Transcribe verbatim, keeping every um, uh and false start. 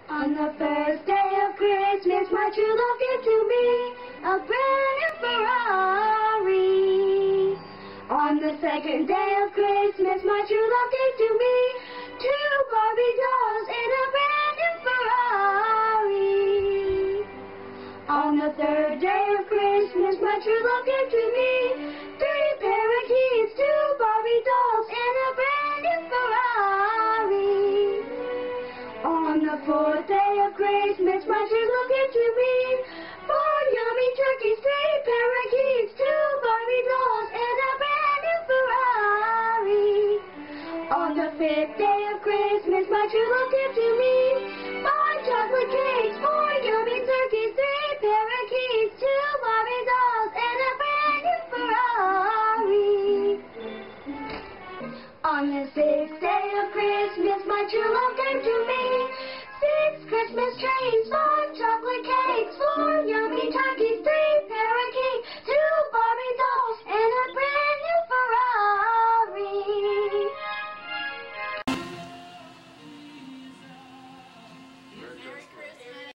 On the first day of Christmas, my true love gave to me a brand new Ferrari. On the second day of Christmas, my true love gave to me two Barbie dolls and a brand new Ferrari. On the third day of Christmas, my true love gave to me three parakeets, two Barbie dolls, and a brand new Ferrari. On the fourth day of Christmas, my true love gave to me four yummy turkeys, three parakeets, two Barbie dolls, and a brand new Ferrari. On the fifth day of Christmas, my true love gave to me five chocolate cakes, four yummy turkeys, three parakeets, two Barbie dolls, and a brand new Ferrari. On the sixth day of Christmas, my true love gave to me six Christmas trees.